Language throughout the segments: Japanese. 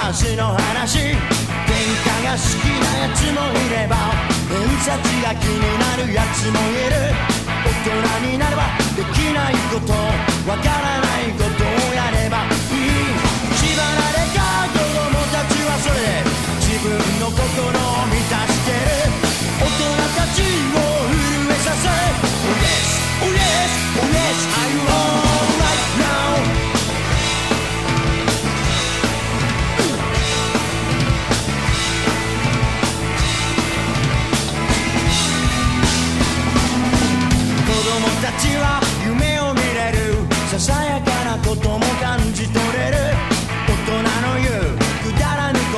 昔の話。喧嘩が好きなやつもいれば偏差値が気になるやつもいる。大人になればできないこと、わからないことをやればいい。縛られた子供たちはそれで自分の心を満たしてる。大人たちを震えさせ Oh yes, oh yes, oh yes, are you alright now? 子供たちは夢を見れる。ささやかなことも感じ取れる。大人の言うくだらぬこと、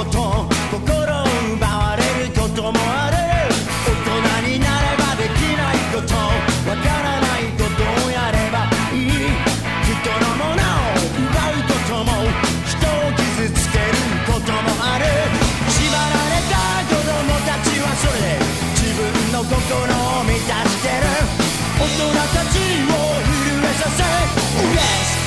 心を奪われることもある。大人になればできないこと、わからないことをやればいい。人のものを奪うことも人を傷つけることもある。縛られた子供たちはそれで自分の心を満たしてる。大人たちを震えさせ Oh yes